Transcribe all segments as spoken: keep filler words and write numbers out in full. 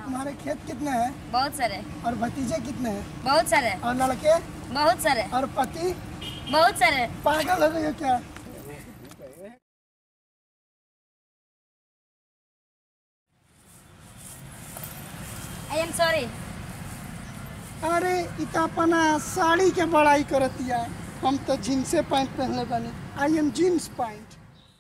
तुम्हारे खेत कितने हैं? बहुत सारे। और भतीजे कितने हैं? बहुत सारे। और लड़के? बहुत सारे। और पति? बहुत सारे। पागल हो गए हो क्या? I am sorry. अरे इतना अपना साड़ी के बड़ाई करतिया, हम तो जीन्से पैंट पहनले बानी। I am jeans pant.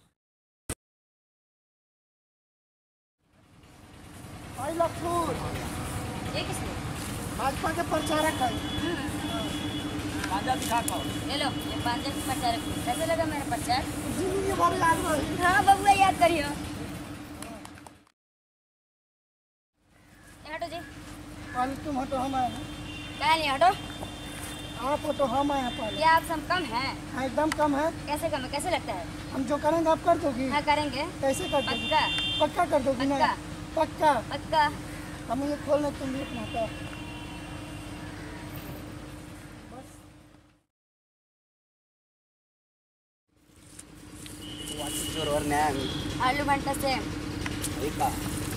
I love food. ये किसने? भाजपा के प्रचारक है। पांजा दिखा को। ले लो, ये पांजा के प्रचारक है। कैसे लगा मेरा प्रचार? जिंदगी भर याद रही। हाँ बबुआ, याद करियो। हटो जी। पहले तुम हटो, हम आए हैं। क्या नहीं हटो? आप हटो, हम आए हैं पहले। क्या आप सब कम है? हाँ, एकदम कम है। कैसे कम है? कैसे लगता है? हम जो करेंगे आप कर दोगी? हाँ करेंगे। कैसे कर दोगी? पक्का। पक्का कर दोगी ना? पक्का। पक्का। पक्का। हम ये खोलने तुम भी अपना हटा। What's your name? आलू भंटा से। Rika.